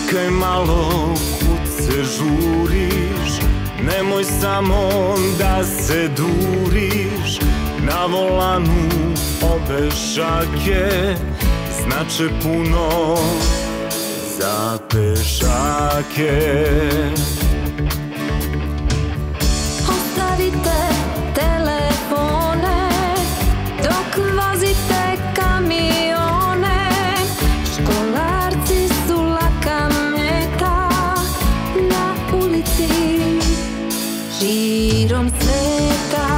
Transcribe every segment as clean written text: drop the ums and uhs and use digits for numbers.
Čekaj malo, kud se žuriš, nemoj samo da se duriš. Na volanu ove šake znače puno za pešake. Ostavite telefone dok vozite kamione. Školarci su laka meta na ulici širom sveta.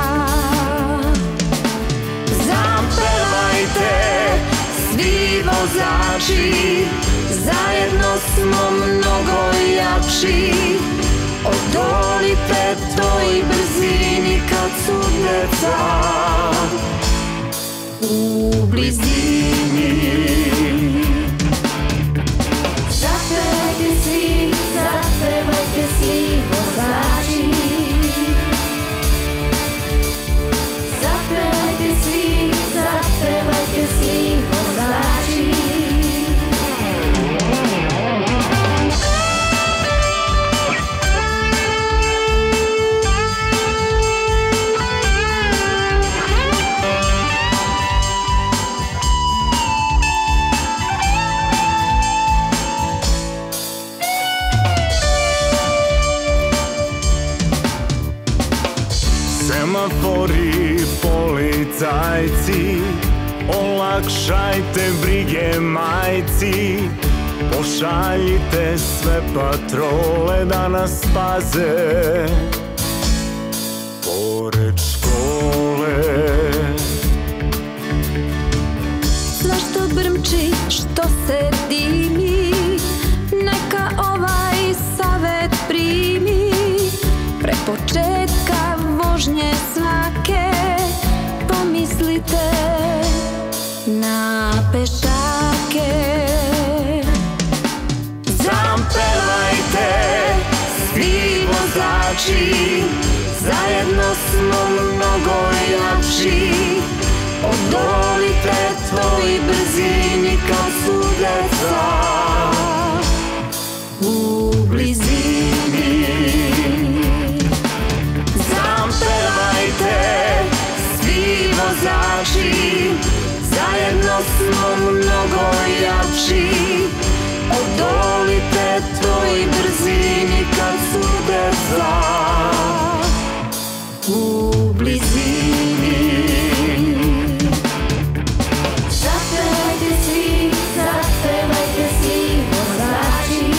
Zapevajte svi vozači, zajedno smo mnogo jači. Odolite toj brzini kad su deca u blizini. Zapevajte svi vozači. Zapevajte svi vozači. Semafori, policajci, olakšajte brige majci. Pošaljite sve patrole da nas paze pored škole. Zašto brmči, što se dimi, neka ovaj savet primi. Pre početka vožnje svake pomislite na pešake. Zapevajte svi vozači, zajedno smo mnogo jači. Odolite tvoj brzini kad su deca u blizini. Zapevajte svi vozači, zajedno smo mnogo jači. Odolite tvoj brzini kad su deca u blizini. Zapevajte svi vozači.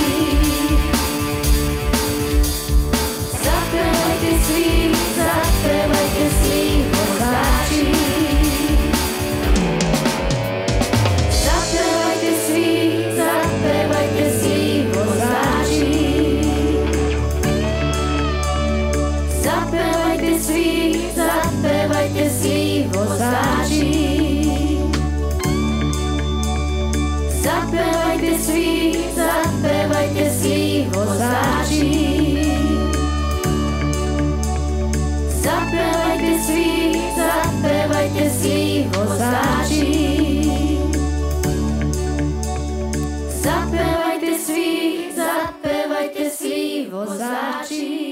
Zapevajte svi vozači. Zapevajte svi vozači. Zapevajte svi vozači. Zapevajte svi vozači. Zapevajte svi vozači. Zapevajte svi vozači.